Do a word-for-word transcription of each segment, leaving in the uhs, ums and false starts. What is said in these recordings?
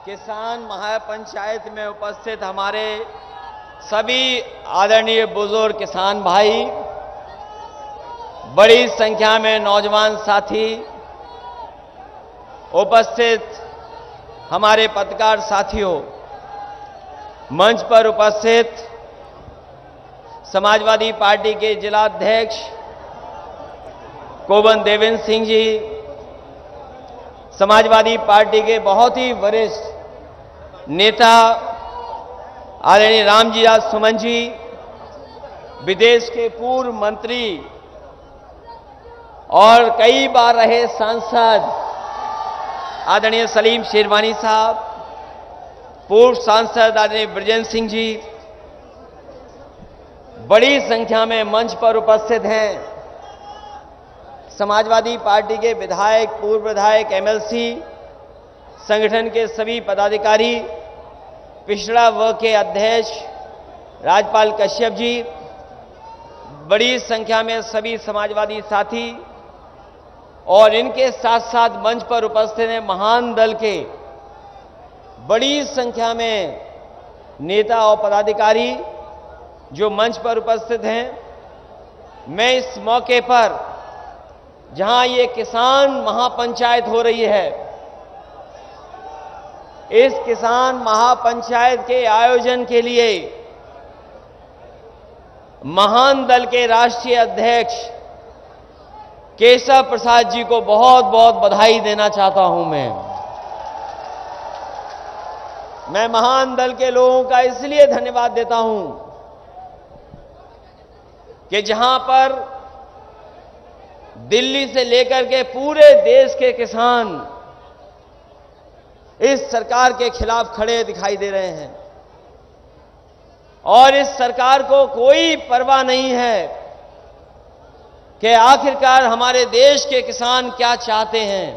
किसान महापंचायत में उपस्थित हमारे सभी आदरणीय बुजुर्ग किसान भाई, बड़ी संख्या में नौजवान साथी, उपस्थित हमारे पत्रकार साथियों, मंच पर उपस्थित समाजवादी पार्टी के जिलाध्यक्ष कोवन देवेंद्र सिंह जी, समाजवादी पार्टी के बहुत ही वरिष्ठ नेता आदरणीय रामजी राज सुमन जी, विदेश के पूर्व मंत्री और कई बार रहे सांसद आदरणीय सलीम शेरवानी साहब, पूर्व सांसद आदरणीय ब्रजेंद्र सिंह जी, बड़ी संख्या में मंच पर उपस्थित हैं समाजवादी पार्टी के विधायक, पूर्व विधायक, एमएलसी, संगठन के सभी पदाधिकारी, पिछड़ा वर्ग के अध्यक्ष राजपाल कश्यप जी, बड़ी संख्या में सभी समाजवादी साथी और इनके साथ साथ मंच पर उपस्थित हैं महान दल के बड़ी संख्या में नेता और पदाधिकारी जो मंच पर उपस्थित हैं। मैं इस मौके पर, जहां ये किसान महापंचायत हो रही है, इस किसान महापंचायत के आयोजन के लिए महान दल के राष्ट्रीय अध्यक्ष केशव प्रसाद जी को बहुत बहुत बधाई देना चाहता हूं। मैं मैं महान दल के लोगों का इसलिए धन्यवाद देता हूं कि जहां पर दिल्ली से लेकर के पूरे देश के किसान इस सरकार के खिलाफ खड़े दिखाई दे रहे हैं और इस सरकार को कोई परवाह नहीं है कि आखिरकार हमारे देश के किसान क्या चाहते हैं।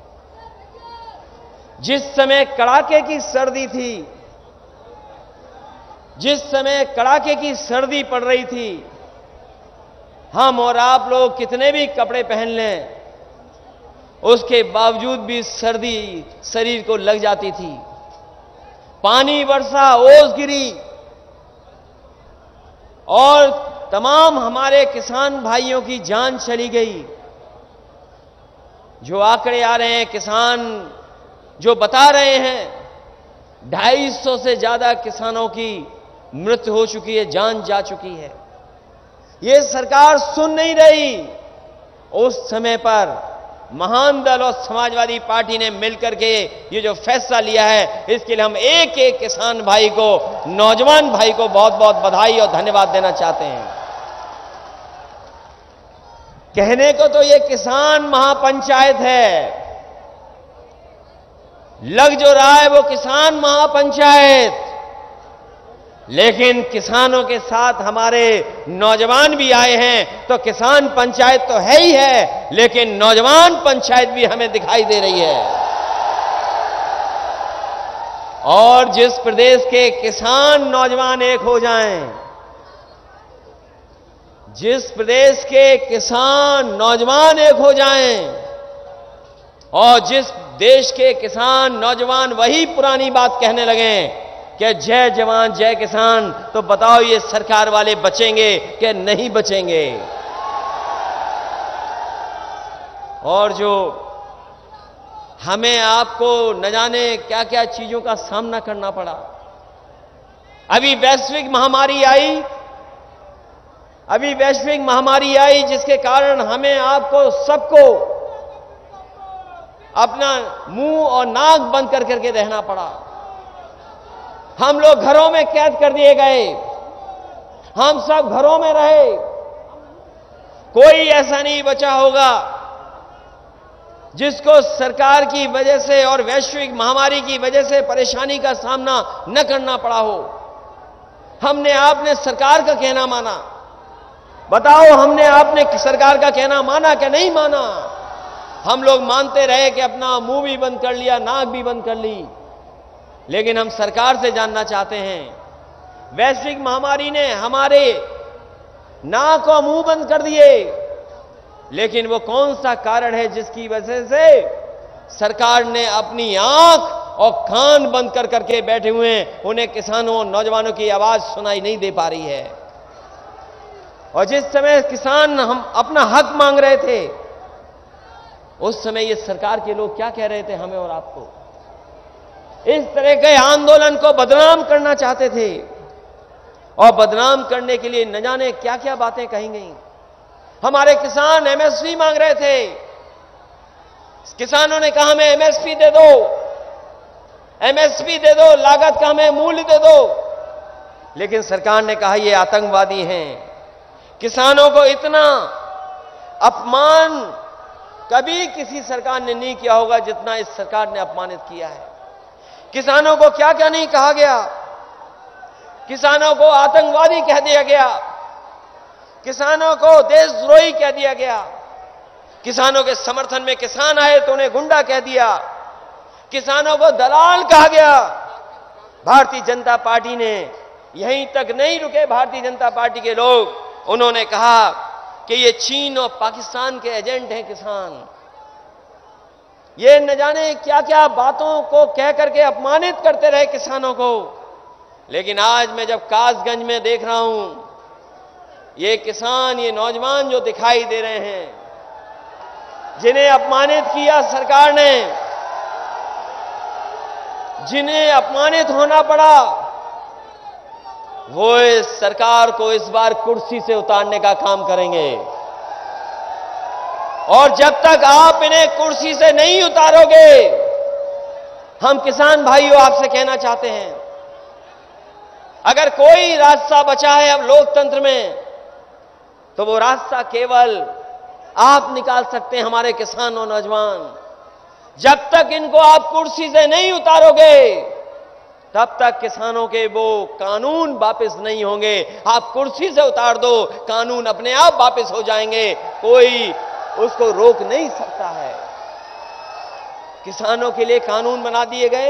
जिस समय कड़ाके की सर्दी थी, जिस समय कड़ाके की सर्दी पड़ रही थी, हम और आप लोग कितने भी कपड़े पहन लें, उसके बावजूद भी सर्दी शरीर को लग जाती थी। पानी वर्षा, ओस गिरी और तमाम हमारे किसान भाइयों की जान चली गई। जो आंकड़े आ रहे हैं, किसान जो बता रहे हैं, ढाई सौ से ज्यादा किसानों की मृत्यु हो चुकी है, जान जा चुकी है। ये सरकार सुन नहीं रही। उस समय पर महान दल और समाजवादी पार्टी ने मिलकर के ये जो फैसला लिया है, इसके लिए हम एक एक किसान भाई को, नौजवान भाई को बहुत बहुत बधाई और धन्यवाद देना चाहते हैं। कहने को तो ये किसान महापंचायत है, लग जो रहा है वो किसान महापंचायत, लेकिन किसानों के साथ हमारे नौजवान भी आए हैं। तो किसान पंचायत तो है ही है, लेकिन नौजवान पंचायत भी हमें दिखाई दे रही है। और जिस प्रदेश के किसान नौजवान एक हो जाएं, जिस प्रदेश के किसान नौजवान एक हो जाएं और जिस देश के किसान नौजवान वही पुरानी बात कहने लगें कि जय जवान जय किसान, तो बताओ ये सरकार वाले बचेंगे कि नहीं बचेंगे। और जो हमें आपको न जाने क्या क्या चीजों का सामना करना पड़ा। अभी वैश्विक महामारी आई, अभी वैश्विक महामारी आई जिसके कारण हमें आपको सबको अपना मुंह और नाक बंद कर करके रहना पड़ा। हम लोग घरों में कैद कर दिए गए, हम सब घरों में रहे। कोई ऐसा नहीं बचा होगा जिसको सरकार की वजह से और वैश्विक महामारी की वजह से परेशानी का सामना न करना पड़ा हो। हमने आपने सरकार का कहना माना। बताओ, हमने आपने सरकार का कहना माना कि नहीं माना? हम लोग मानते रहे कि अपना मुंह भी बंद कर लिया, नाक भी बंद कर ली। लेकिन हम सरकार से जानना चाहते हैं, वैश्विक महामारी ने हमारे नाक और मुंह बंद कर दिए, लेकिन वो कौन सा कारण है जिसकी वजह से सरकार ने अपनी आंख और कान बंद कर करके बैठे हुए हैं। उन्हें किसानों और नौजवानों की आवाज सुनाई नहीं दे पा रही है। और जिस समय किसान हम अपना हक मांग रहे थे, उस समय ये सरकार के लोग क्या कह रहे थे हमें और आपको? इस तरह के आंदोलन को बदनाम करना चाहते थे और बदनाम करने के लिए न जाने क्या क्या बातें कही गई। हमारे किसान एमएसपी मांग रहे थे। किसानों ने कहा हमें एमएसपी दे दो, एमएसपी दे दो, लागत का हमें मूल्य दे दो। लेकिन सरकार ने कहा ये आतंकवादी हैं। किसानों को इतना अपमान कभी किसी सरकार ने नहीं किया होगा जितना इस सरकार ने अपमानित किया है। किसानों को क्या क्या नहीं कहा गया। किसानों को आतंकवादी कह दिया गया, किसानों को देशद्रोही कह दिया गया, किसानों के समर्थन में किसान आए तो उन्हें गुंडा कह दिया, किसानों को दलाल कहा गया। भारतीय जनता पार्टी ने यहीं तक नहीं रुके। भारतीय जनता पार्टी के लोग, उन्होंने कहा कि ये चीन और पाकिस्तान के एजेंट हैं किसान। ये न जाने क्या क्या बातों को कह करके अपमानित करते रहे किसानों को। लेकिन आज मैं जब कासगंज में देख रहा हूं, ये किसान, ये नौजवान जो दिखाई दे रहे हैं, जिन्हें अपमानित किया सरकार ने, जिन्हें अपमानित होना पड़ा, वो इस सरकार को इस बार कुर्सी से उतारने का काम करेंगे। और जब तक आप इन्हें कुर्सी से नहीं उतारोगे, हम किसान भाइयों आपसे कहना चाहते हैं, अगर कोई रास्ता बचा है अब लोकतंत्र में, तो वो रास्ता केवल आप निकाल सकते हैं, हमारे किसान और नौजवान। जब तक इनको आप कुर्सी से नहीं उतारोगे, तब तक किसानों के वो कानून वापस नहीं होंगे। आप कुर्सी से उतार दो, कानून अपने आप वापस हो जाएंगे, कोई उसको रोक नहीं सकता है। किसानों के लिए कानून बना दिए गए,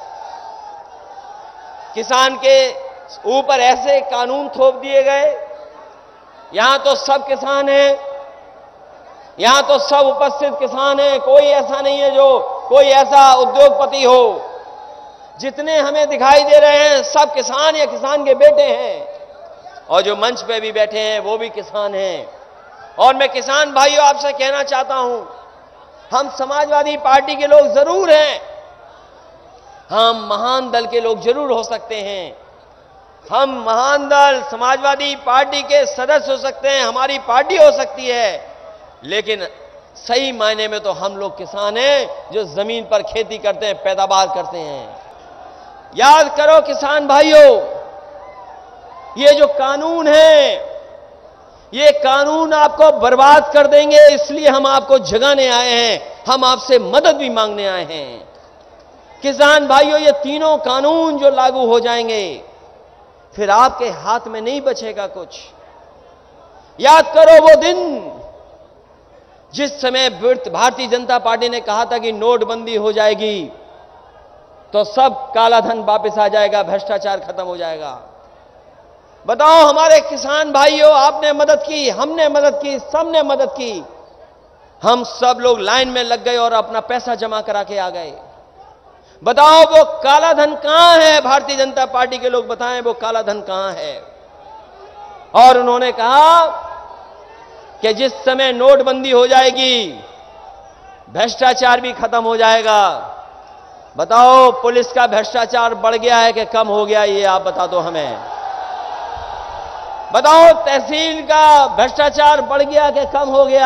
किसान के ऊपर ऐसे कानून थोप दिए गए, यहां तो सब किसान हैं, यहां तो सब उपस्थित किसान हैं। कोई ऐसा नहीं है जो कोई ऐसा उद्योगपति हो। जितने हमें दिखाई दे रहे हैं सब किसान या किसान के बेटे हैं, और जो मंच पे भी बैठे हैं वो भी किसान हैं। और मैं किसान भाइयों आपसे कहना चाहता हूं, हम समाजवादी पार्टी के लोग जरूर हैं, हम महान दल के लोग जरूर हो सकते हैं, हम महान दल समाजवादी पार्टी के सदस्य हो सकते हैं, हमारी पार्टी हो सकती है, लेकिन सही मायने में तो हम लोग किसान हैं जो जमीन पर खेती करते हैं, पैदावार करते हैं। याद करो किसान भाइयों, ये जो कानून है, ये कानून आपको बर्बाद कर देंगे, इसलिए हम आपको जगाने आए हैं, हम आपसे मदद भी मांगने आए हैं। किसान भाइयों, ये तीनों कानून जो लागू हो जाएंगे, फिर आपके हाथ में नहीं बचेगा कुछ। याद करो वो दिन जिस समय भारतीय जनता पार्टी ने कहा था कि नोटबंदी हो जाएगी तो सब काला धन वापस आ जाएगा, भ्रष्टाचार खत्म हो जाएगा। बताओ हमारे किसान भाइयों, आपने मदद की, हमने मदद की, सबने मदद की। हम सब लोग लाइन में लग गए और अपना पैसा जमा करा के आ गए। बताओ वो काला धन कहां है? भारतीय जनता पार्टी के लोग बताएं वो काला धन कहां है। और उन्होंने कहा कि जिस समय नोटबंदी हो जाएगी भ्रष्टाचार भी खत्म हो जाएगा। बताओ पुलिस का भ्रष्टाचार बढ़ गया है कि कम हो गया, ये आप बता दो हमें। बताओ तहसील का भ्रष्टाचार बढ़ गया कि कम हो गया।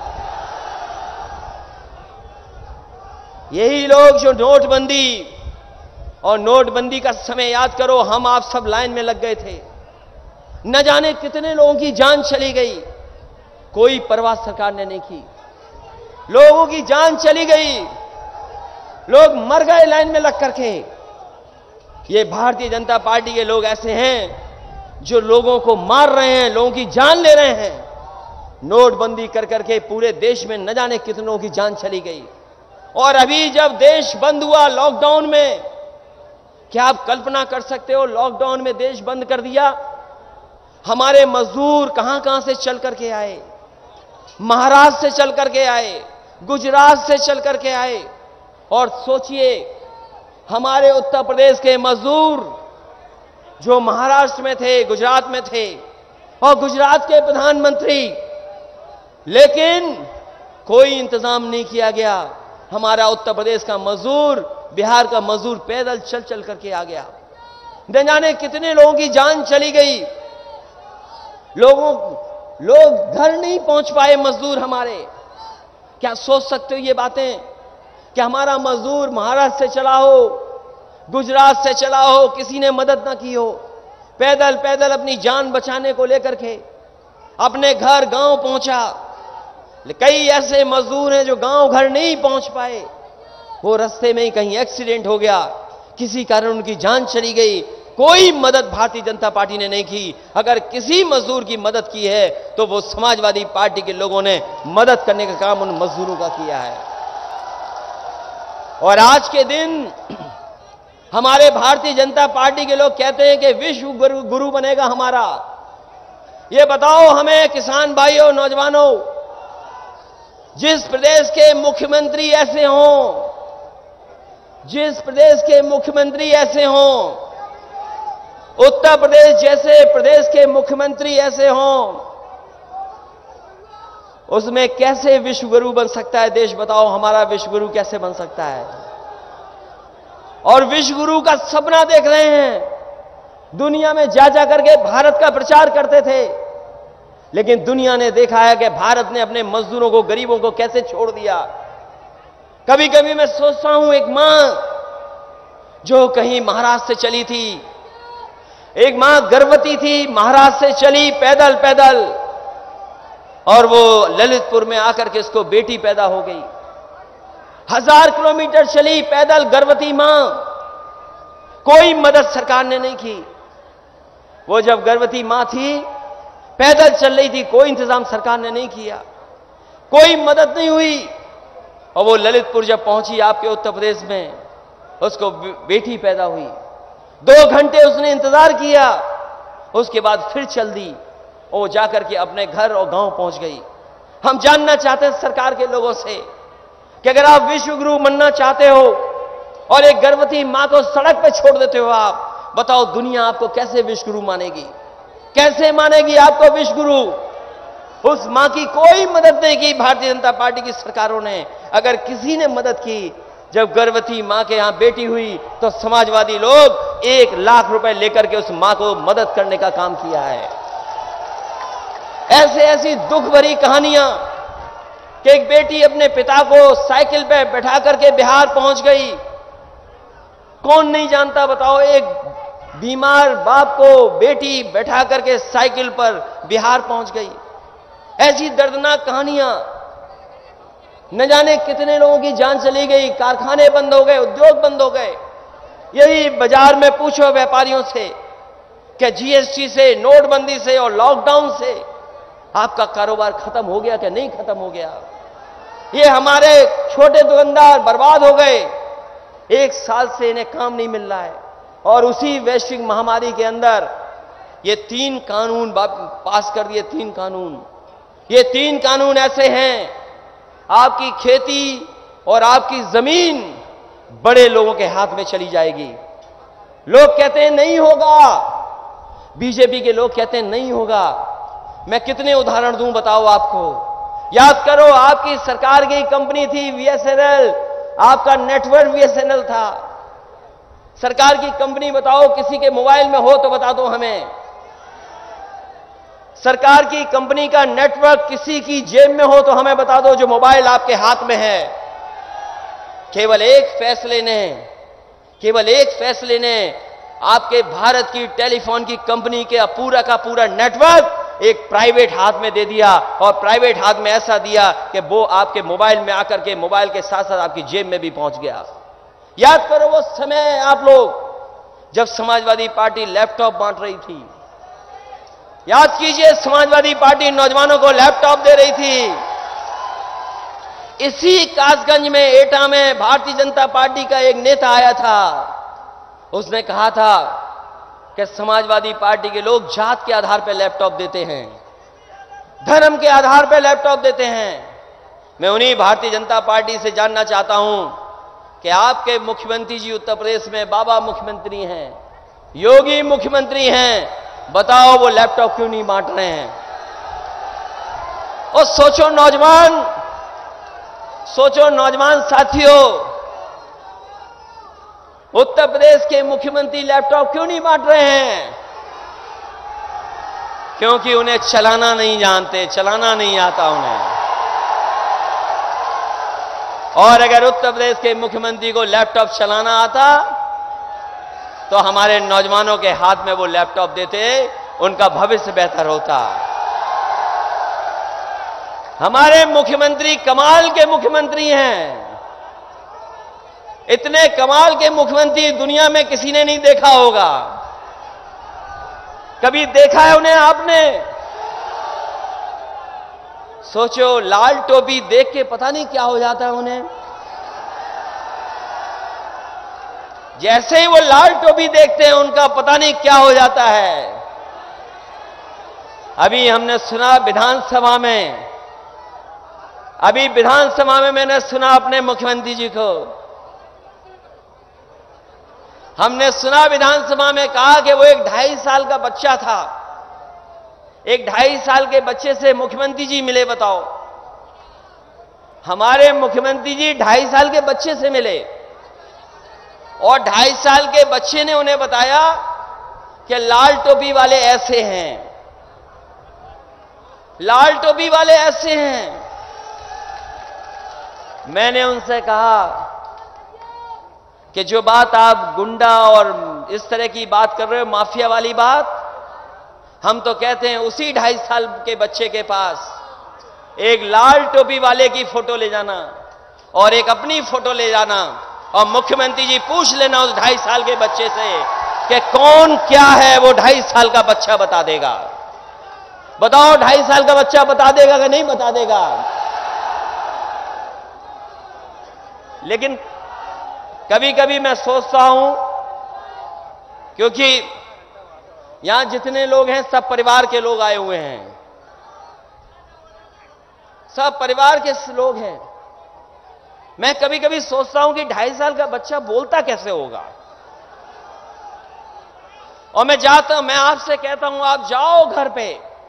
यही लोग जो नोटबंदी और नोटबंदी का समय याद करो, हम आप सब लाइन में लग गए थे, न जाने कितने लोगों की जान चली गई, कोई परवाह सरकार ने नहीं की। लोगों की जान चली गई, लोग मर गए लाइन में लग करके। ये भारतीय जनता पार्टी के लोग ऐसे हैं जो लोगों को मार रहे हैं, लोगों की जान ले रहे हैं। नोटबंदी कर करके पूरे देश में न जाने कितनों की जान चली गई। और अभी जब देश बंद हुआ लॉकडाउन में, क्या आप कल्पना कर सकते हो, लॉकडाउन में देश बंद कर दिया, हमारे मजदूर कहां कहां से चल करके आए, महाराष्ट्र से चल करके आए, गुजरात से चल करके आए। और सोचिए हमारे उत्तर प्रदेश के मजदूर जो महाराष्ट्र में थे, गुजरात में थे, और गुजरात के प्रधानमंत्री, लेकिन कोई इंतजाम नहीं किया गया। हमारा उत्तर प्रदेश का मजदूर, बिहार का मजदूर पैदल चल चल करके आ गया। न जाने कितने लोगों की जान चली गई। लोगों लोग घर नहीं पहुंच पाए मजदूर हमारे। क्या सोच सकते हो ये बातें कि हमारा मजदूर महाराष्ट्र से चला हो, गुजरात से चला हो, किसी ने मदद ना की हो, पैदल पैदल अपनी जान बचाने को लेकर के अपने घर गांव पहुंचा। कई ऐसे मजदूर हैं जो गांव घर नहीं पहुंच पाए, वो रास्ते में ही कहीं एक्सीडेंट हो गया, किसी कारण उनकी जान चली गई। कोई मदद भारतीय जनता पार्टी ने नहीं की। अगर किसी मजदूर की मदद की है तो वो समाजवादी पार्टी के लोगों ने मदद करने का काम उन मजदूरों का किया है। और आज के दिन हमारे भारतीय जनता पार्टी के लोग कहते हैं कि विश्व गुरु, गुरु बनेगा हमारा। ये बताओ हमें किसान भाइयों, नौजवानों, जिस प्रदेश के मुख्यमंत्री ऐसे हों, जिस प्रदेश के मुख्यमंत्री ऐसे हों, उत्तर प्रदेश जैसे प्रदेश के मुख्यमंत्री ऐसे हों, उसमें कैसे विश्व गुरु बन सकता है देश? बताओ हमारा विश्व गुरु कैसे बन सकता है? और विश्व गुरु का सपना देख रहे हैं। दुनिया में जा जा करके भारत का प्रचार करते थे, लेकिन दुनिया ने देखा है कि भारत ने अपने मजदूरों को, गरीबों को कैसे छोड़ दिया। कभी कभी मैं सोचता हूं, एक मां जो कहीं महाराष्ट्र से चली थी, एक मां गर्भवती थी, महाराष्ट्र से चली पैदल पैदल, और वो ललितपुर में आकर के उसको बेटी पैदा हो गई। हजार किलोमीटर चली पैदल गर्भवती मां, कोई मदद सरकार ने नहीं की। वो जब गर्भवती मां थी, पैदल चल रही थी, कोई इंतजाम सरकार ने नहीं किया, कोई मदद नहीं हुई। और वो ललितपुर जब पहुंची आपके उत्तर प्रदेश में, उसको बेटी पैदा हुई। दो घंटे उसने इंतजार किया, उसके बाद फिर चल दी, और वो जाकर के अपने घर और गांव पहुंच गई। हम जानना चाहते हैं सरकार के लोगों से कि अगर आप विश्व गुरु बनना चाहते हो और एक गर्भवती मां को सड़क पे छोड़ देते हो, आप बताओ दुनिया आपको कैसे विश्व गुरु मानेगी? कैसे मानेगी आपको विश्व गुरु? उस मां की कोई मदद नहीं की भारतीय जनता पार्टी की सरकारों ने। अगर किसी ने मदद की, जब गर्भवती मां के यहां बेटी हुई, तो समाजवादी लोग एक लाख रुपए लेकर के उस मां को मदद करने का काम किया है। ऐसे ऐसी दुख भरी कहानियां कि एक बेटी अपने पिता को साइकिल पे बैठा करके बिहार पहुंच गई। कौन नहीं जानता बताओ, एक बीमार बाप को बेटी बैठा करके साइकिल पर बिहार पहुंच गई। ऐसी दर्दनाक कहानियां, न जाने कितने लोगों की जान चली गई, कारखाने बंद हो गए, उद्योग बंद हो गए। यही बाजार में पूछो व्यापारियों से कि जीएसटी से, नोटबंदी से और लॉकडाउन से आपका कारोबार खत्म हो गया कि नहीं खत्म हो गया? ये हमारे छोटे दुकानदार बर्बाद हो गए। एक साल से इन्हें काम नहीं मिल रहा है, और उसी वैश्विक महामारी के अंदर ये तीन कानून पास कर दिए। तीन कानून, ये तीन कानून ऐसे हैं, आपकी खेती और आपकी जमीन बड़े लोगों के हाथ में चली जाएगी। लोग कहते हैं नहीं होगा, बीजेपी के लोग कहते हैं नहीं होगा। मैं कितने उदाहरण दूं बताओ आपको? याद करो, आपकी सरकार की कंपनी थी बीएसएनएल, आपका नेटवर्क बीएसएनएल था। सरकार की कंपनी बताओ, किसी के मोबाइल में हो तो बता दो हमें। सरकार की कंपनी का नेटवर्क किसी की जेब में हो तो हमें बता दो, जो मोबाइल आपके हाथ में है। केवल एक फैसले ने केवल एक फैसले ने आपके भारत की टेलीफोन की कंपनी के पूरा का पूरा नेटवर्क एक प्राइवेट हाथ में दे दिया, और प्राइवेट हाथ में ऐसा दिया कि वो आपके मोबाइल में आकर के मोबाइल के साथ साथ आपकी जेब में भी पहुंच गया। याद करो वो समय आप लोग जब समाजवादी पार्टी लैपटॉप बांट रही थी। याद कीजिए, समाजवादी पार्टी नौजवानों को लैपटॉप दे रही थी। इसी कासगंज में, एटा में भारतीय जनता पार्टी का एक नेता आया था। उसने कहा था कि समाजवादी पार्टी के लोग जात के आधार पर लैपटॉप देते हैं, धर्म के आधार पर लैपटॉप देते हैं। मैं उन्हीं भारतीय जनता पार्टी से जानना चाहता हूं कि आपके मुख्यमंत्री जी उत्तर प्रदेश में बाबा मुख्यमंत्री हैं, योगी मुख्यमंत्री हैं, बताओ वो लैपटॉप क्यों नहीं बांट रहे हैं? और सोचो नौजवान, सोचो नौजवान साथियों, उत्तर प्रदेश के मुख्यमंत्री लैपटॉप क्यों नहीं बांट रहे हैं? क्योंकि उन्हें चलाना नहीं जानते, चलाना नहीं आता उन्हें। और अगर उत्तर प्रदेश के मुख्यमंत्री को लैपटॉप चलाना आता तो हमारे नौजवानों के हाथ में वो लैपटॉप देते, उनका भविष्य बेहतर होता। हमारे मुख्यमंत्री कमाल के मुख्यमंत्री हैं। इतने कमाल के मुख्यमंत्री दुनिया में किसी ने नहीं देखा होगा। कभी देखा है उन्हें आपने? सोचो, लाल टोपी देख के पता नहीं क्या हो जाता है उन्हें। जैसे ही वो लाल टोपी देखते हैं उनका पता नहीं क्या हो जाता है। अभी हमने सुना विधानसभा में, अभी विधानसभा में मैंने सुना अपने मुख्यमंत्री जी को, हमने सुना विधानसभा में कहा कि वो एक ढाई साल का बच्चा था, एक ढाई साल के बच्चे से मुख्यमंत्री जी मिले। बताओ, हमारे मुख्यमंत्री जी ढाई साल के बच्चे से मिले और ढाई साल के बच्चे ने उन्हें बताया कि लाल टोपी वाले ऐसे हैं, लाल टोपी वाले ऐसे हैं। मैंने उनसे कहा कि जो बात आप गुंडा और इस तरह की बात कर रहे हो, माफिया वाली बात, हम तो कहते हैं उसी ढाई साल के बच्चे के पास एक लाल टोपी वाले की फोटो ले जाना और एक अपनी फोटो ले जाना और मुख्यमंत्री जी पूछ लेना उस ढाई साल के बच्चे से कि कौन क्या है। वो ढाई साल का बच्चा बता देगा। बताओ, ढाई साल का बच्चा बता देगा कि नहीं बता देगा? लेकिन कभी कभी मैं सोचता हूं, क्योंकि यहां जितने लोग हैं सब परिवार के लोग आए हुए हैं, सब परिवार के लोग हैं। मैं कभी कभी सोचता हूं कि ढाई साल का बच्चा बोलता कैसे होगा। और मैं जाता हूं, मैं आपसे कहता हूं, आप जाओ घर पे,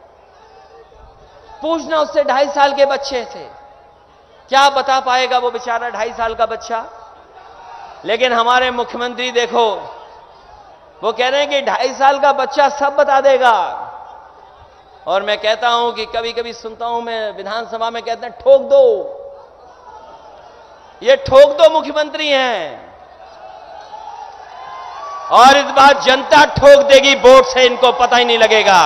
पूछना उससे ढाई साल के बच्चे से, क्या बता पाएगा वो बेचारा ढाई साल का बच्चा। लेकिन हमारे मुख्यमंत्री देखो, वो कह रहे हैं कि ढाई साल का बच्चा सब बता देगा। और मैं कहता हूं कि कभी कभी सुनता हूं मैं विधानसभा में, कहते हैं ठोक दो, ये ठोक दो मुख्यमंत्री हैं। और इस बार जनता ठोक देगी वोट से, इनको पता ही नहीं लगेगा।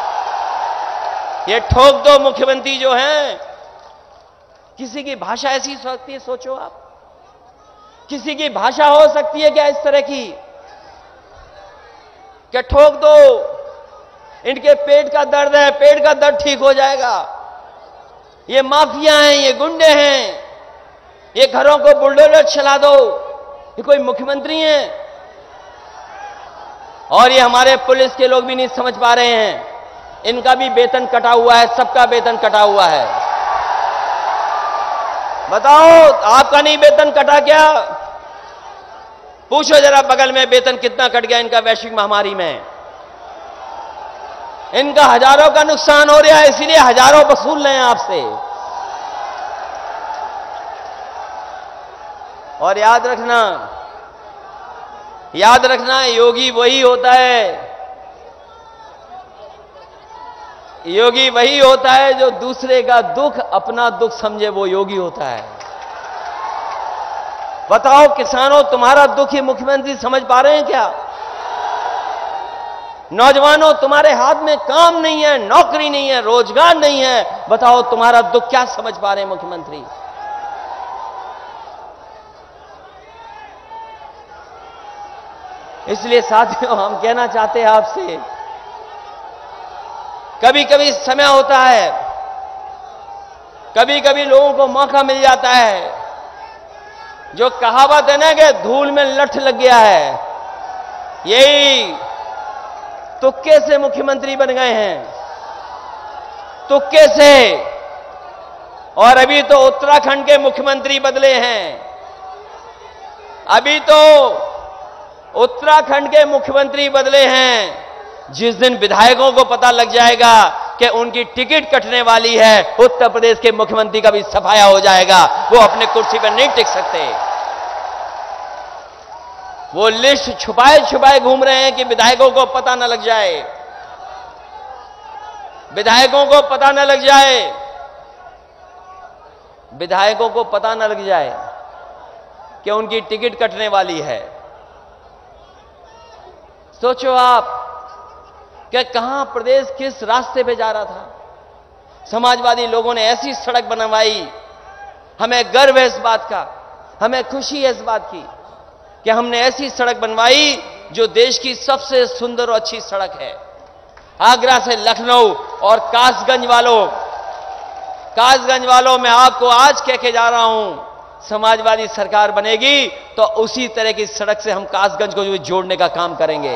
ये ठोक दो मुख्यमंत्री जो हैं, किसी की भाषा ऐसी हो सकती है, सोचो आप, किसी की भाषा हो सकती है क्या इस तरह की? क्या ठोक दो, इनके पेट का दर्द है, पेट का दर्द ठीक हो जाएगा। ये माफिया हैं, ये गुंडे हैं, ये घरों को बुलडोजर चला दो, ये कोई मुख्यमंत्री हैं? और ये हमारे पुलिस के लोग भी नहीं समझ पा रहे हैं, इनका भी वेतन कटा हुआ है, सबका वेतन कटा हुआ है। बताओ, आपका नहीं वेतन कटा क्या? पूछो जरा बगल में वेतन कितना कट गया इनका वैश्विक महामारी में। इनका हजारों का नुकसान हो रहा है, इसीलिए हजारों वसूल रहे हैं आपसे। और याद रखना, याद रखना, योगी वही होता है, योगी वही होता है जो दूसरे का दुख अपना दुख समझे, वो योगी होता है। बताओ किसानों, तुम्हारा दुख ही मुख्यमंत्री समझ पा रहे हैं क्या? नौजवानों, तुम्हारे हाथ में काम नहीं है, नौकरी नहीं है, रोजगार नहीं है, बताओ तुम्हारा दुख क्या समझ पा रहे हैं मुख्यमंत्री? इसलिए साथियों, हम कहना चाहते हैं आपसे, कभी कभी समय होता है, कभी कभी लोगों को मौका मिल जाता है, जो कहावत है ना कि धूल में लठ लग गया है, यही तुक्के से मुख्यमंत्री बन गए हैं, तुक्के से। और अभी तो उत्तराखंड के मुख्यमंत्री बदले हैं, अभी तो उत्तराखंड के मुख्यमंत्री बदले हैं। जिस दिन विधायकों को पता लग जाएगा कि उनकी टिकट कटने वाली है, उत्तर प्रदेश के मुख्यमंत्री का भी सफाया हो जाएगा। वो अपने कुर्सी पर नहीं टिक सकते। वो लिस्ट छुपाए छुपाए घूम रहे हैं कि विधायकों को पता न लग जाए, विधायकों को पता न लग जाए, विधायकों को पता न लग जाए कि उनकी टिकट कटने वाली है। सोचो आप कि कहां प्रदेश किस रास्ते पे जा रहा था। समाजवादी लोगों ने ऐसी सड़क बनवाई, हमें गर्व है इस बात का, हमें खुशी है इस बात की कि हमने ऐसी सड़क बनवाई जो देश की सबसे सुंदर और अच्छी सड़क है। आगरा से लखनऊ और कासगंज वालों, कासगंज वालों मैं आपको आज कह के जा रहा हूं, समाजवादी सरकार बनेगी तो उसी तरह की सड़क से हम कासगंज को जोड़ने का काम करेंगे।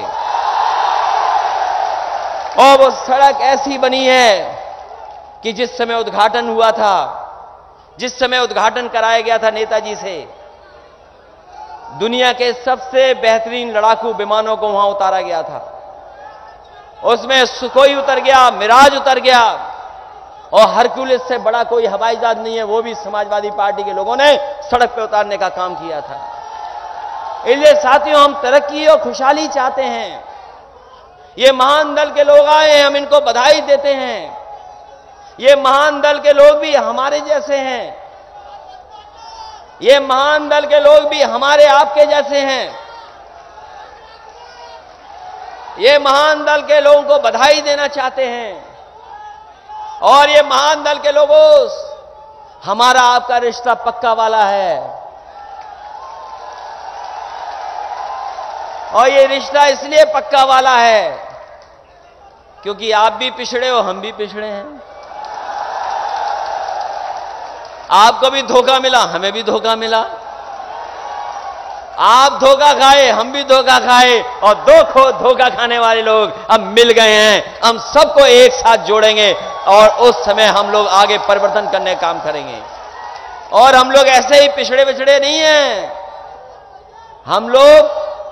और वो सड़क ऐसी बनी है कि जिस समय उद्घाटन हुआ था, जिस समय उद्घाटन कराया गया था नेताजी से, दुनिया के सबसे बेहतरीन लड़ाकू विमानों को वहां उतारा गया था। उसमें सुखोई उतर गया, मिराज उतर गया, और हरक्यूलिस से बड़ा कोई हवाई जहाज नहीं है, वो भी समाजवादी पार्टी के लोगों ने सड़क पे उतारने का काम किया था। इसलिए साथियों, हम तरक्की और खुशहाली चाहते हैं। ये महान दल के लोग आए हैं, हम इनको बधाई देते हैं। ये महान दल के लोग भी हमारे जैसे हैं, ये महान दल के लोग भी हमारे आपके जैसे हैं। ये महान दल के लोगों को बधाई देना चाहते हैं। और ये महान दल के लोगों, हमारा आपका रिश्ता पक्का वाला है, और ये रिश्ता इसलिए पक्का वाला है क्योंकि आप भी पिछड़े हो, हम भी पिछड़े हैं। आपको भी धोखा मिला, हमें भी धोखा मिला। आप धोखा खाए, हम भी धोखा खाए, और दो खो धोखा खाने वाले लोग अब मिल गए हैं। हम सबको एक साथ जोड़ेंगे और उस समय हम लोग आगे परिवर्तन करने का काम करेंगे। और हम लोग ऐसे ही पिछड़े पिछड़े नहीं हैं। हम लोग,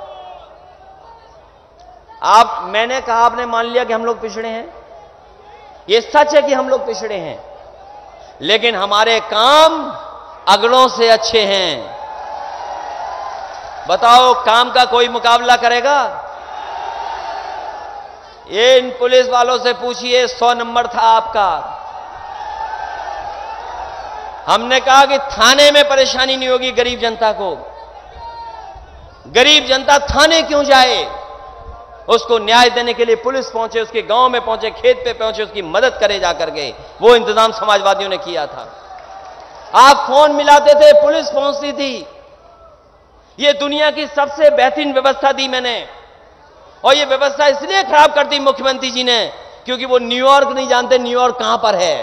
आप, मैंने कहा, आपने मान लिया कि हम लोग पिछड़े हैं। ये सच है कि हम लोग पिछड़े हैं, लेकिन हमारे काम अगड़ों से अच्छे हैं। बताओ, काम का कोई मुकाबला करेगा? ये इन पुलिस वालों से पूछिए, सौ नंबर था आपका। हमने कहा कि थाने में परेशानी नहीं होगी गरीब जनता को। गरीब जनता थाने क्यों जाए? उसको न्याय देने के लिए पुलिस पहुंचे, उसके गांव में पहुंचे, खेत पे पहुंचे, उसकी मदद करे जाकर के। वो इंतजाम समाजवादियों ने किया था। आप फोन मिलाते थे, पुलिस पहुंचती थी। ये दुनिया की सबसे बेहतरीन व्यवस्था दी मैंने, और ये व्यवस्था इसलिए खराब कर दी मुख्यमंत्री जी ने क्योंकि वो न्यूयॉर्क नहीं जानते न्यूयॉर्क कहां पर है।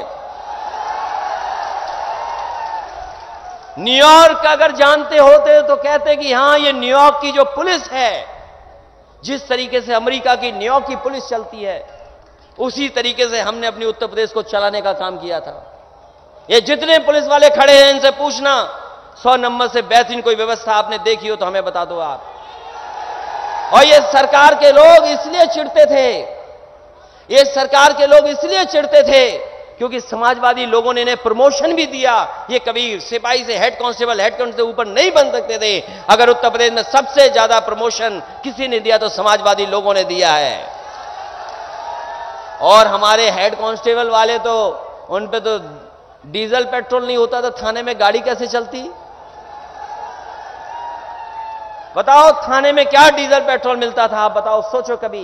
न्यूयॉर्क अगर जानते होते तो कहते कि हां, ये न्यूयॉर्क की जो पुलिस है, जिस तरीके से अमेरिका की न्यूयॉर्क की पुलिस चलती है, उसी तरीके से हमने अपनी उत्तर प्रदेश को चलाने का काम किया था। ये जितने पुलिस वाले खड़े हैं, इनसे पूछना, सौ नंबर से बेहतरीन कोई व्यवस्था आपने देखी हो तो हमें बता दो आप। और ये सरकार के लोग इसलिए चिढ़ते थे, ये सरकार के लोग इसलिए चिढ़ते थे क्योंकि समाजवादी लोगों ने इन्हें प्रमोशन भी दिया। ये कभी सिपाही से हेड कांस्टेबल, हेड कांस्टेबल से ऊपर नहीं बन सकते थे। अगर उत्तर प्रदेश में सबसे ज्यादा प्रमोशन किसी ने दिया तो समाजवादी लोगों ने दिया है। और हमारे हेड कांस्टेबल वाले तो, उन पे तो डीजल पेट्रोल नहीं होता तो थाने में गाड़ी कैसे चलती? बताओ, थाने में क्या डीजल पेट्रोल मिलता था? आप बताओ, सोचो कभी।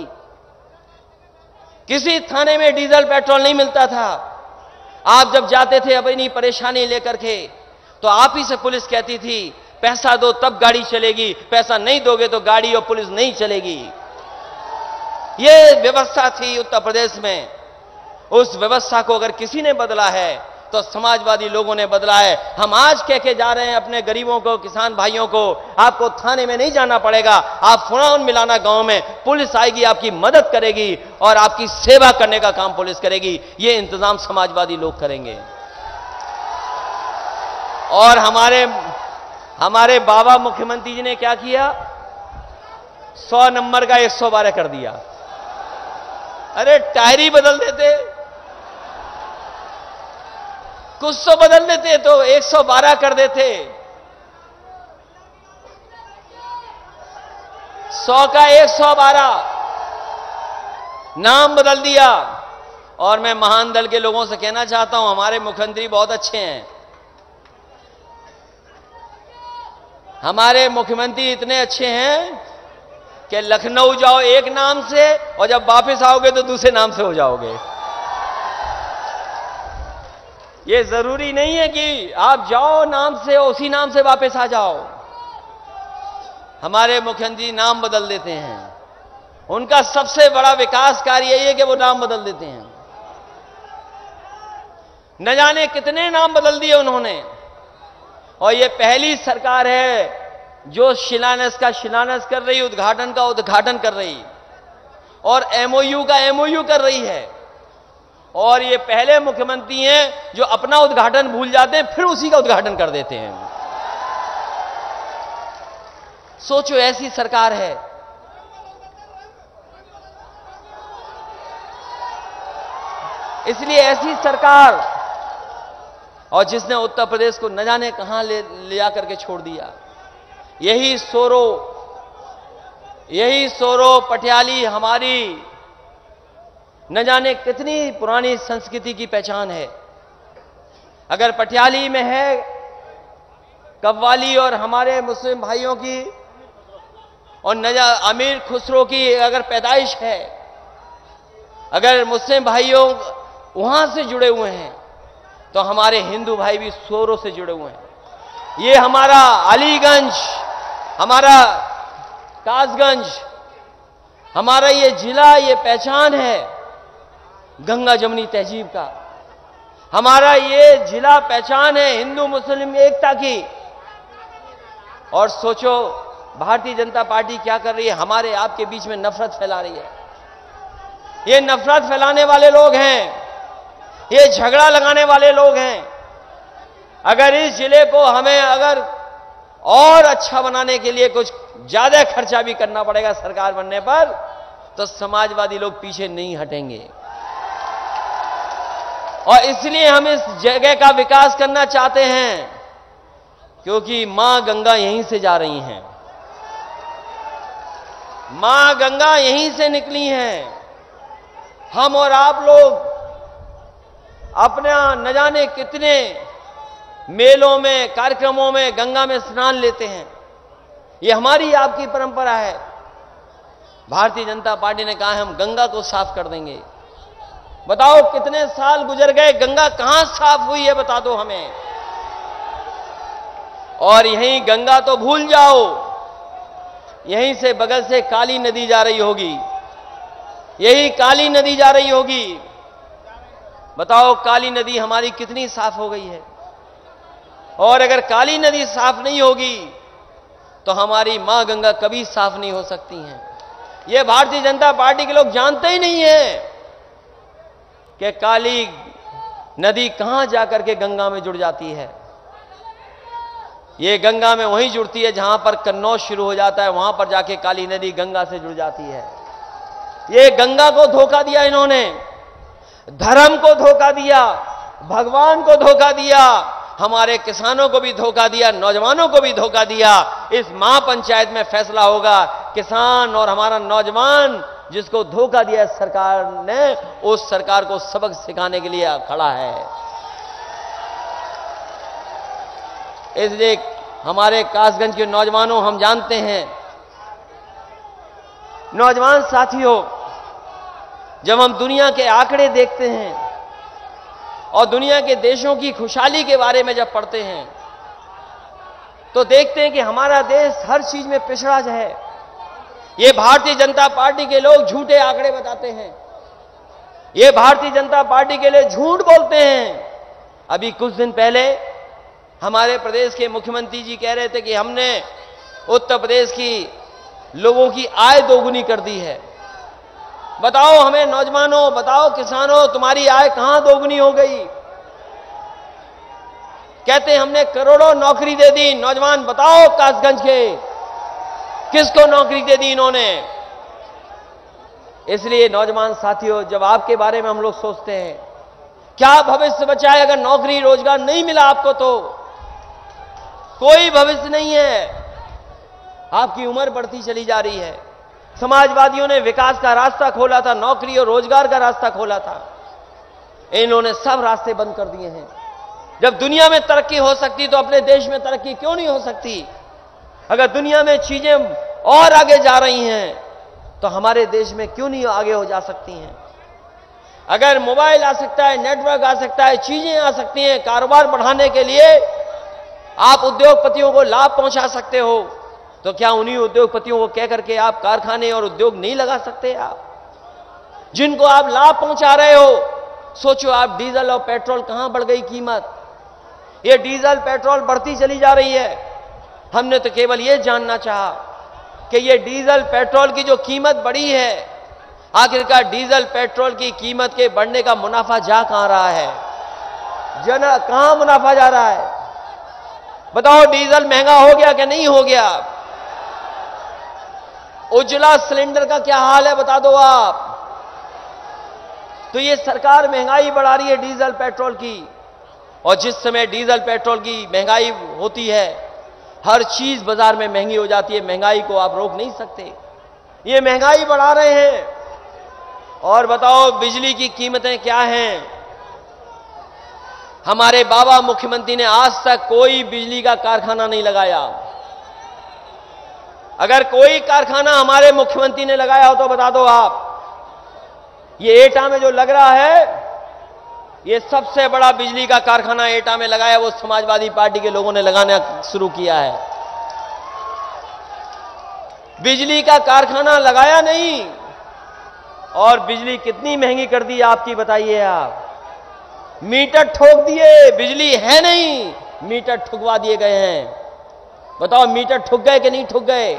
किसी थाने में डीजल पेट्रोल नहीं मिलता था। आप जब जाते थे अपनी परेशानी लेकर के, तो आप ही से पुलिस कहती थी पैसा दो तब गाड़ी चलेगी, पैसा नहीं दोगे तो गाड़ी और पुलिस नहीं चलेगी। यह व्यवस्था थी उत्तर प्रदेश में। उस व्यवस्था को अगर किसी ने बदला है तो समाजवादी लोगों ने बदला है। हम आज कह के जा रहे हैं अपने गरीबों को, किसान भाइयों को, आपको थाने में नहीं जाना पड़ेगा। आप फोन मिलाना गांव में, पुलिस आएगी, आपकी मदद करेगी और आपकी सेवा करने का काम पुलिस करेगी। ये इंतजाम समाजवादी लोग करेंगे। और हमारे हमारे बाबा मुख्यमंत्री जी ने क्या किया? सौ नंबर का एक सौ बारह कर दिया। अरे टायर ही बदल देते, कुछ तो बदल देते तो एक सौ बारह कर देते। सौ का एक सौ बारह नाम बदल दिया। और मैं महान दल के लोगों से कहना चाहता हूं, हमारे मुख्यमंत्री बहुत अच्छे हैं। हमारे मुख्यमंत्री इतने अच्छे हैं कि लखनऊ जाओ एक नाम से और जब वापस आओगे तो दूसरे नाम से हो जाओगे। ये जरूरी नहीं है कि आप जाओ नाम से उसी नाम से वापस आ जाओ। हमारे मुख्यमंत्री नाम बदल देते हैं। उनका सबसे बड़ा विकास कार्य यही है कि वो नाम बदल देते हैं। न जाने कितने नाम बदल दिए उन्होंने। और ये पहली सरकार है जो शिलान्यास का शिलान्यास कर रही, उद्घाटन का उद्घाटन कर रही और एमओयू का एमओयू कर रही है। और ये पहले मुख्यमंत्री हैं जो अपना उद्घाटन भूल जाते हैं फिर उसी का उद्घाटन कर देते हैं। सोचो, ऐसी सरकार है। इसलिए ऐसी सरकार, और जिसने उत्तर प्रदेश को न जाने कहां ले ले आकर के छोड़ दिया। यही सोरो यही सोरो पटियाली हमारी न जाने कितनी पुरानी संस्कृति की पहचान है। अगर पटियाली में है कव्वाली और हमारे मुस्लिम भाइयों की और न जा अमीर खुसरो की अगर पैदाइश है, अगर मुस्लिम भाइयों वहां से जुड़े हुए हैं तो हमारे हिंदू भाई भी सोरो से जुड़े हुए हैं। ये हमारा अलीगंज, हमारा कासगंज, हमारा ये जिला, ये पहचान है गंगा जमुनी तहजीब का। हमारा ये जिला पहचान है हिंदू मुस्लिम एकता की। और सोचो भारतीय जनता पार्टी क्या कर रही है? हमारे आपके बीच में नफरत फैला रही है। ये नफरत फैलाने वाले लोग हैं, ये झगड़ा लगाने वाले लोग हैं। अगर इस जिले को हमें अगर और अच्छा बनाने के लिए कुछ ज्यादा खर्चा भी करना पड़ेगा सरकार बनने पर, तो समाजवादी लोग पीछे नहीं हटेंगे। और इसलिए हम इस जगह का विकास करना चाहते हैं क्योंकि मां गंगा यहीं से जा रही हैं। मां गंगा यहीं से निकली हैं। हम और आप लोग अपना न जाने कितने मेलों में, कार्यक्रमों में गंगा में स्नान लेते हैं। ये हमारी आपकी परंपरा है। भारतीय जनता पार्टी ने कहा है हम गंगा को साफ कर देंगे। बताओ कितने साल गुजर गए, गंगा कहां साफ हुई है? बता दो हमें। और यहीं गंगा तो भूल जाओ, यहीं से बगल से काली नदी जा रही होगी, यही काली नदी जा रही होगी। बताओ काली नदी हमारी कितनी साफ हो गई है। और अगर काली नदी साफ नहीं होगी तो हमारी मां गंगा कभी साफ नहीं हो सकती हैं। यह भारतीय जनता पार्टी के लोग जानते ही नहीं है कि काली नदी कहां जाकर के गंगा में जुड़ जाती है। ये गंगा में वहीं जुड़ती है जहां पर कन्नौज शुरू हो जाता है, वहां पर जाके काली नदी गंगा से जुड़ जाती है। ये गंगा को धोखा दिया इन्होंने, धर्म को धोखा दिया, भगवान को धोखा दिया, हमारे किसानों को भी धोखा दिया, नौजवानों को भी धोखा दिया। इस महापंचायत में फैसला होगा। किसान और हमारा नौजवान जिसको धोखा दिया सरकार ने, उस सरकार को सबक सिखाने के लिए खड़ा है। इसलिए हमारे कासगंज के नौजवानों, हम जानते हैं नौजवान साथियों, जब हम दुनिया के आंकड़े देखते हैं और दुनिया के देशों की खुशहाली के बारे में जब पढ़ते हैं तो देखते हैं कि हमारा देश हर चीज में पिछड़ा है। ये भारतीय जनता पार्टी के लोग झूठे आंकड़े बताते हैं, ये भारतीय जनता पार्टी के लिए झूठ बोलते हैं। अभी कुछ दिन पहले हमारे प्रदेश के मुख्यमंत्री जी कह रहे थे कि हमने उत्तर प्रदेश की लोगों की आय दोगुनी कर दी है। बताओ हमें नौजवानों, बताओ किसानों, तुम्हारी आय कहां दोगुनी हो गई? कहते हैं हमने करोड़ों नौकरी दे दी। नौजवान बताओ कासगंज के किसको नौकरी दे दी इन्होंने? इसलिए नौजवान साथियों, जब आपके बारे में हम लोग सोचते हैं क्या भविष्य बचा है, अगर नौकरी रोजगार नहीं मिला आपको तो कोई भविष्य नहीं है। आपकी उम्र बढ़ती चली जा रही है। समाजवादियों ने विकास का रास्ता खोला था, नौकरी और रोजगार का रास्ता खोला था, इन्होंने सब रास्ते बंद कर दिए हैं। जब दुनिया में तरक्की हो सकती तो अपने देश में तरक्की क्यों नहीं हो सकती? अगर दुनिया में चीजें और आगे जा रही हैं तो हमारे देश में क्यों नहीं आगे हो जा सकती हैं? अगर मोबाइल आ सकता है, नेटवर्क आ सकता है, चीजें आ सकती हैं, कारोबार बढ़ाने के लिए आप उद्योगपतियों को लाभ पहुंचा सकते हो, तो क्या उन्हीं उद्योगपतियों को कह करके आप कारखाने और उद्योग नहीं लगा सकते? आप जिनको आप लाभ पहुंचा रहे हो, सोचो आप डीजल और पेट्रोल कहां बढ़ गई कीमत? ये डीजल पेट्रोल बढ़ती चली जा रही है। हमने तो केवल ये जानना चाहा कि ये डीजल पेट्रोल की जो कीमत बढ़ी है, आखिरकार डीजल पेट्रोल की कीमत के बढ़ने का मुनाफा जा कहां रहा है? जना कहां मुनाफा जा रहा है? बताओ, डीजल महंगा हो गया कि नहीं हो गया? उज्ज्वला सिलेंडर का क्या हाल है बता दो आप। तो ये सरकार महंगाई बढ़ा रही है डीजल पेट्रोल की, और जिस समय डीजल पेट्रोल की महंगाई होती है, हर चीज बाजार में महंगी हो जाती है। महंगाई को आप रोक नहीं सकते, ये महंगाई बढ़ा रहे हैं। और बताओ बिजली की कीमतें क्या हैं? हमारे बाबा मुख्यमंत्री ने आज तक कोई बिजली का कारखाना नहीं लगाया। अगर कोई कारखाना हमारे मुख्यमंत्री ने लगाया हो तो बता दो आप। ये एटा में जो लग रहा है, ये सबसे बड़ा बिजली का कारखाना एटा में लगाया, वो समाजवादी पार्टी के लोगों ने लगाना शुरू किया है। बिजली का कारखाना लगाया नहीं, और बिजली कितनी महंगी कर दी आपकी, बताइए आप। मीटर ठोक दिए, बिजली है नहीं, मीटर ठुकवा दिए गए हैं। बताओ मीटर ठुक गए कि नहीं ठुक गए?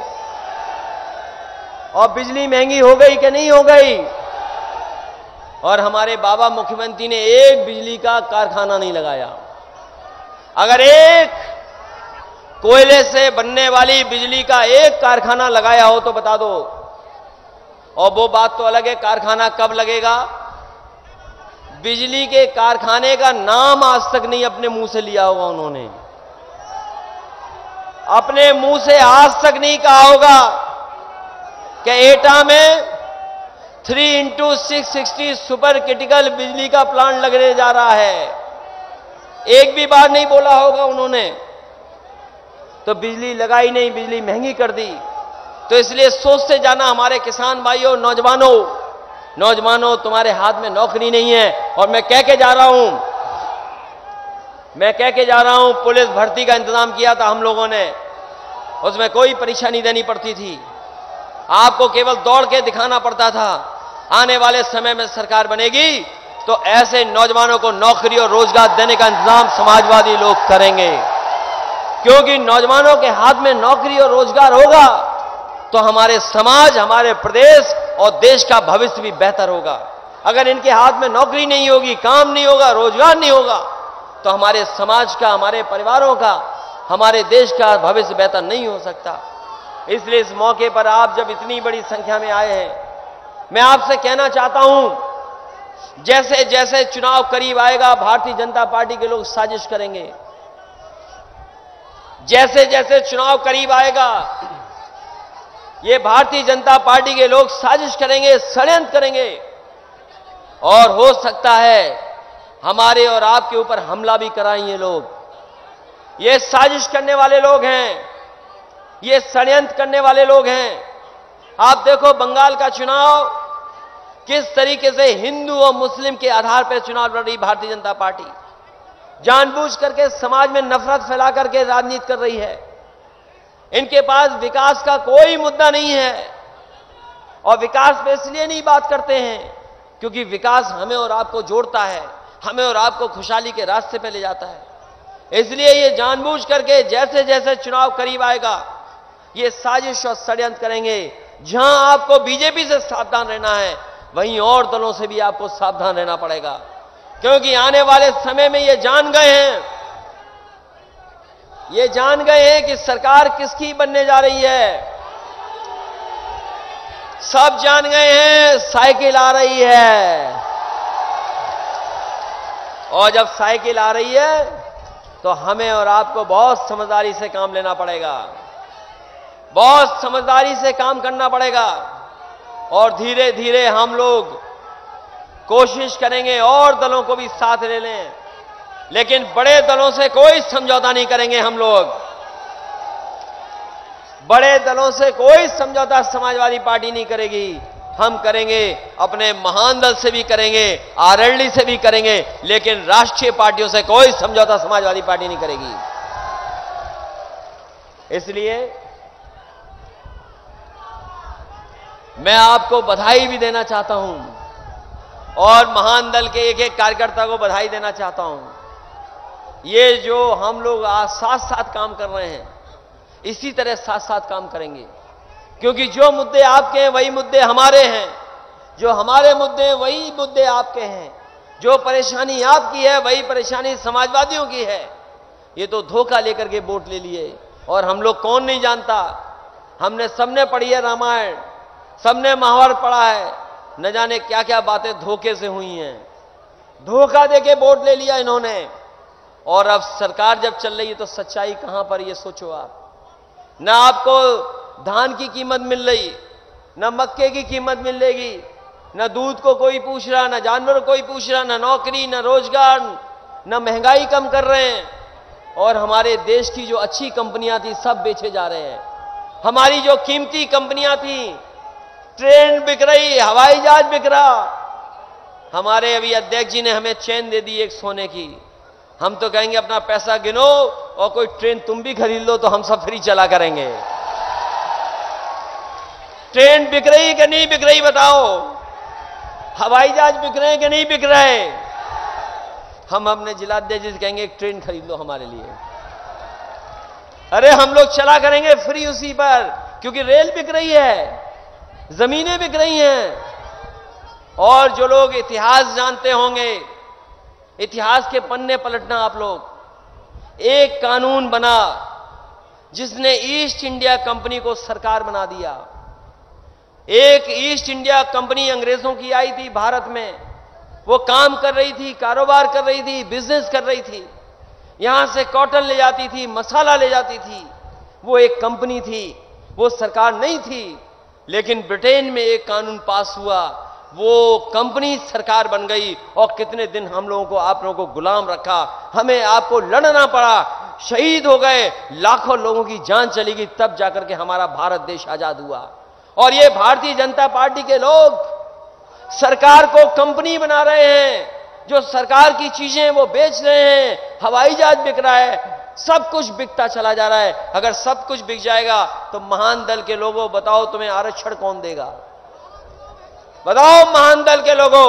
और बिजली महंगी हो गई कि नहीं हो गई? और हमारे बाबा मुख्यमंत्री ने एक बिजली का कारखाना नहीं लगाया। अगर एक कोयले से बनने वाली बिजली का एक कारखाना लगाया हो तो बता दो। और वो बात तो अलग है, कारखाना कब लगेगा? बिजली के कारखाने का नाम आज तक नहीं अपने मुंह से लिया होगा उन्होंने, अपने मुंह से आज तक नहीं कहा होगा कि एटा में three into six sixty super critical बिजली का प्लांट लगने जा रहा है। एक भी बार नहीं बोला होगा उन्होंने। तो बिजली लगाई नहीं, बिजली महंगी कर दी। तो इसलिए सोचते जाना हमारे किसान भाइयों, नौजवानों, नौजवानों तुम्हारे हाथ में नौकरी नहीं है। और मैं कह के जा रहा हूं, मैं कह के जा रहा हूं, पुलिस भर्ती का इंतजाम किया था हम लोगों ने, उसमें कोई परीक्षा नहीं देनी पड़ती थी, आपको केवल दौड़ के दिखाना पड़ता था। आने वाले समय में सरकार बनेगी तो ऐसे नौजवानों को नौकरी और रोजगार देने का इंतजाम समाजवादी लोग करेंगे, क्योंकि नौजवानों के हाथ में नौकरी और रोजगार होगा तो हमारे समाज, हमारे प्रदेश और देश का भविष्य भी बेहतर होगा। अगर इनके हाथ में नौकरी नहीं होगी, काम नहीं होगा, रोजगार नहीं होगा, तो हमारे समाज का, हमारे परिवारों का, हमारे देश का भविष्य बेहतर नहीं हो सकता। इसलिए इस मौके पर आप जब इतनी बड़ी संख्या में आए हैं, मैं आपसे कहना चाहता हूं, जैसे जैसे चुनाव करीब आएगा भारतीय जनता पार्टी के लोग साजिश करेंगे। जैसे जैसे चुनाव करीब आएगा ये भारतीय जनता पार्टी के लोग साजिश करेंगे, षड्यंत्र करेंगे, और हो सकता है हमारे और आपके ऊपर हमला भी कराएं ये लोग। ये साजिश करने वाले लोग हैं, ये षड्यंत्र करने वाले लोग हैं। आप देखो बंगाल का चुनाव किस तरीके से हिंदू और मुस्लिम के आधार पर चुनाव लड़ रही भारतीय जनता पार्टी, जानबूझ करके समाज में नफरत फैला करके राजनीति कर रही है। इनके पास विकास का कोई मुद्दा नहीं है, और विकास पे इसलिए नहीं बात करते हैं क्योंकि विकास हमें और आपको जोड़ता है, हमें और आपको खुशहाली के रास्ते पे ले जाता है। इसलिए ये जानबूझ करके जैसे जैसे चुनाव करीब आएगा ये साजिश और षड्यंत्र करेंगे। जहां आपको बीजेपी से सावधान रहना है, वहीं और दलों से भी आपको सावधान रहना पड़ेगा, क्योंकि आने वाले समय में ये जान गए हैं ये जान गए हैं कि सरकार किसकी बनने जा रही है। सब जान गए हैं साइकिल आ रही है, और जब साइकिल आ रही है तो हमें और आपको बहुत समझदारी से काम लेना पड़ेगा, बहुत समझदारी से काम करना पड़ेगा, और धीरे धीरे हम लोग कोशिश करेंगे और दलों को भी साथ ले लें, लेकिन बड़े दलों से कोई समझौता नहीं करेंगे। हम लोग बड़े दलों से कोई समझौता समाजवादी पार्टी नहीं करेगी। हम करेंगे, अपने महान दल से भी करेंगे, आरएलडी से भी करेंगे, लेकिन राष्ट्रीय पार्टियों से कोई समझौता समाजवादी पार्टी नहीं करेगी। इसलिए मैं आपको बधाई भी देना चाहता हूं और महान दल के एक एक कार्यकर्ता को बधाई देना चाहता हूं। ये जो हम लोग आज साथ साथ काम कर रहे हैं, इसी तरह साथ साथ काम करेंगे, क्योंकि जो मुद्दे आपके हैं वही मुद्दे हमारे हैं, जो हमारे मुद्दे हैं वही मुद्दे आपके हैं, जो परेशानी आपकी है वही परेशानी समाजवादियों की है। ये तो धोखा लेकर के वोट ले लिए, और हम लोग कौन नहीं जानता, हमने सबने पढ़ी है रामायण, सबने महाभारत पढ़ा है, न जाने क्या क्या बातें धोखे से हुई हैं। धोखा देके वोट ले लिया इन्होंने, और अब सरकार जब चल रही है तो सच्चाई कहां पर, ये सोचो आप। ना आपको धान की कीमत मिल रही, ना मक्के की कीमत मिलेगी, ना दूध को कोई पूछ रहा, ना जानवर कोई पूछ रहा, ना नौकरी, ना रोजगार, ना महंगाई कम कर रहे हैं, और हमारे देश की जो अच्छी कंपनियां थी सब बेचे जा रहे हैं। हमारी जो कीमती कंपनियां थी, ट्रेन बिक रही, हवाई जहाज बिक रहा। हमारे अभी अध्यक्ष जी ने हमें चेन दे दी एक सोने की। हम तो कहेंगे अपना पैसा गिनो और कोई ट्रेन तुम भी खरीद लो तो हम सब फ्री चला करेंगे। ट्रेन बिक रही कि नहीं बिक रही बताओ, हवाई जहाज बिक रहे हैं कि नहीं बिक रहे। हम अपने जिलाध्यक्ष जी से कहेंगे एक ट्रेन खरीद लो हमारे लिए, अरे हम लोग चला करेंगे फ्री उसी पर, क्योंकि रेल बिक रही है, जमीनें बिक रही हैं। और जो लोग इतिहास जानते होंगे, इतिहास के पन्ने पलटना आप लोग, एक कानून बना जिसने ईस्ट इंडिया कंपनी को सरकार बना दिया। एक ईस्ट इंडिया कंपनी अंग्रेजों की आई थी भारत में, वो काम कर रही थी, कारोबार कर रही थी, बिजनेस कर रही थी, यहां से कॉटन ले जाती थी, मसाला ले जाती थी। वो एक कंपनी थी, वो सरकार नहीं थी। लेकिन ब्रिटेन में एक कानून पास हुआ, वो कंपनी सरकार बन गई, और कितने दिन हम लोगों को, आप लोगों को गुलाम रखा, हमें आपको लड़ना पड़ा, शहीद हो गए, लाखों लोगों की जान चली गई, तब जाकर के हमारा भारत देश आजाद हुआ। और ये भारतीय जनता पार्टी के लोग सरकार को कंपनी बना रहे हैं, जो सरकार की चीजें वो बेच रहे हैं, हवाई जहाज बिक रहा है, सब कुछ बिकता चला जा रहा है। अगर सब कुछ बिक जाएगा तो महान दल के लोगों बताओ तुम्हें आरक्षण कौन देगा? बताओ महान दल के लोगों,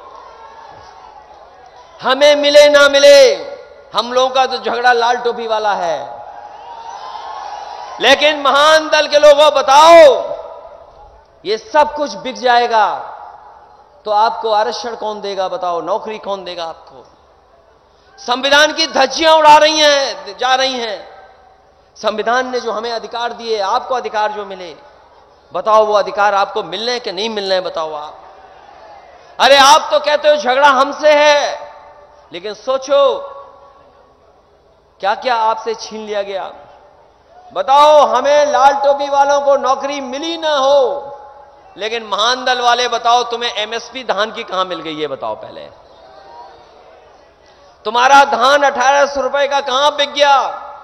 हमें मिले ना मिले, हम लोगों का तो झगड़ा लाल टोपी वाला है, लेकिन महान दल के लोगों बताओ ये सब कुछ बिक जाएगा तो आपको आरक्षण कौन देगा? बताओ, नौकरी कौन देगा आपको? संविधान की धज्जियां उड़ा रही हैं, जा रही हैं। संविधान ने जो हमें अधिकार दिए, आपको अधिकार जो मिले, बताओ वो अधिकार आपको मिलने हैं कि नहीं मिलने हैं? बताओ आप। अरे आप तो कहते हो झगड़ा हमसे है, लेकिन सोचो क्या क्या आपसे छीन लिया गया। बताओ, हमें लाल टोपी वालों को नौकरी मिली ना हो, लेकिन महान दल वाले बताओ तुम्हें एमएसपी धान की कहां मिल गई है? बताओ पहले। तुम्हारा धान अठारह सौ रुपए का कहां बिक गया?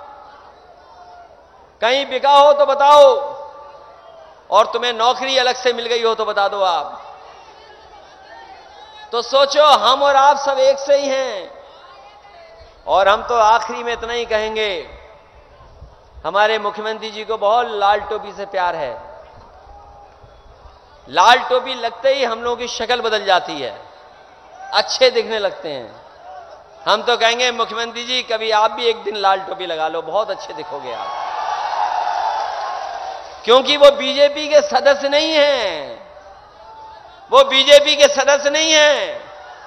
कहीं बिका हो तो बताओ, और तुम्हें नौकरी अलग से मिल गई हो तो बता दो आप। तो सोचो, हम और आप सब एक से ही हैं। और हम तो आखिरी में इतना ही कहेंगे, हमारे मुख्यमंत्री जी को बहुत लाल टोपी से प्यार है। लाल टोपी लगते ही हम लोगों की शक्ल बदल जाती है, अच्छे दिखने लगते हैं। हम तो कहेंगे मुख्यमंत्री जी कभी आप भी एक दिन लाल टोपी लगा लो, बहुत अच्छे दिखोगे आप। क्योंकि वो बीजेपी के सदस्य नहीं हैं, वो बीजेपी के सदस्य नहीं हैं,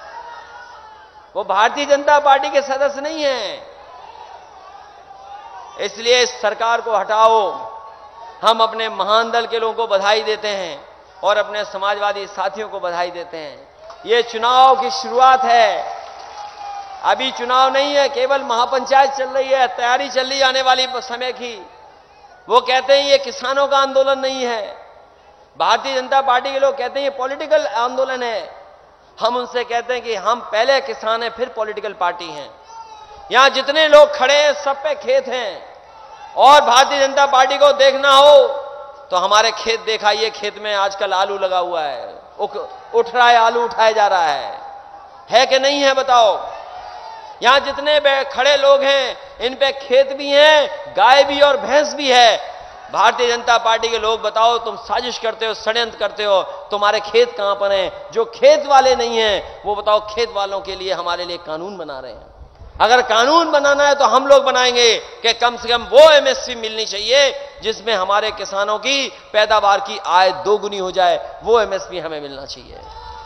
वो भारतीय जनता पार्टी के सदस्य नहीं हैं। इसलिए इस सरकार को हटाओ। हम अपने महान दल के लोगों को बधाई देते हैं और अपने समाजवादी साथियों को बधाई देते हैं। ये चुनाव की शुरुआत है, अभी चुनाव नहीं है, केवल महापंचायत चल रही है, तैयारी चल रही है आने वाली समय की। वो कहते हैं ये किसानों का आंदोलन नहीं है, भारतीय जनता पार्टी के लोग कहते हैं ये पॉलिटिकल आंदोलन है। हम उनसे कहते हैं कि हम पहले किसान हैं फिर पॉलिटिकल पार्टी हैं। यहां जितने लोग खड़े हैं सब पे खेत हैं, और भारतीय जनता पार्टी को देखना हो तो हमारे खेत दिखाइए। खेत में आजकल आलू लगा हुआ है, उठ रहा है, आलू उठाया जा रहा है है कि नहीं है बताओ। यहां जितने खड़े लोग हैं इन पे खेत भी हैं, गाय भी और भैंस भी है। भारतीय जनता पार्टी के लोग बताओ, तुम साजिश करते हो, षड्यंत्र करते हो, तुम्हारे खेत कहां पर हैं? जो खेत वाले नहीं हैं वो बताओ खेत वालों के लिए हमारे लिए कानून बना रहे हैं। अगर कानून बनाना है तो हम लोग बनाएंगे कि कम से कम वो एमएसपी मिलनी चाहिए जिसमें हमारे किसानों की पैदावार की आय दोगुनी हो जाए, वो एमएसपी हमें मिलना चाहिए।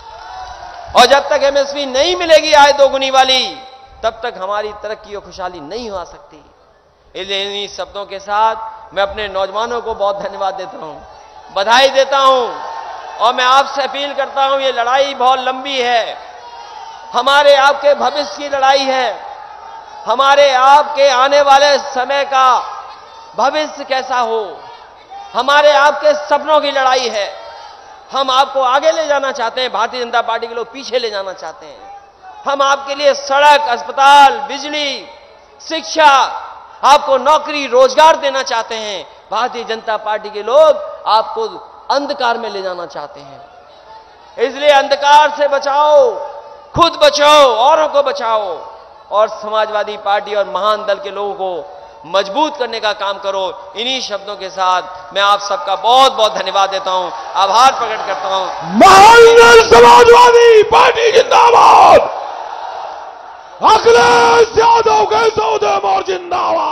और जब तक एमएसपी नहीं मिलेगी आय दोगुनी वाली, तब तक हमारी तरक्की और खुशहाली नहीं हो सकती। इसलिए इन्हीं शब्दों के साथ मैं अपने नौजवानों को बहुत धन्यवाद देता हूं, बधाई देता हूं, और मैं आपसे अपील करता हूं, ये लड़ाई बहुत लंबी है, हमारे आपके भविष्य की लड़ाई है, हमारे आपके आने वाले समय का भविष्य कैसा हो, हमारे आपके सपनों की लड़ाई है। हम आपको आगे ले जाना चाहते हैं, भारतीय जनता पार्टी के लोग पीछे ले जाना चाहते हैं। हम आपके लिए सड़क, अस्पताल, बिजली, शिक्षा, आपको नौकरी, रोजगार देना चाहते हैं। भारतीय जनता पार्टी के लोग आपको अंधकार में ले जाना चाहते हैं। इसलिए अंधकार से बचाओ, खुद बचाओ, औरों को बचाओ, और समाजवादी पार्टी और महान दल के लोगों को मजबूत करने का काम करो। इन्हीं शब्दों के साथ मैं आप सबका बहुत बहुत धन्यवाद देता हूं, आभार प्रकट करता हूं। महान दल समाजवादी पार्टी जिंदाबाद, अखिलेश यादव के सौदे मोर जिंदाबाद।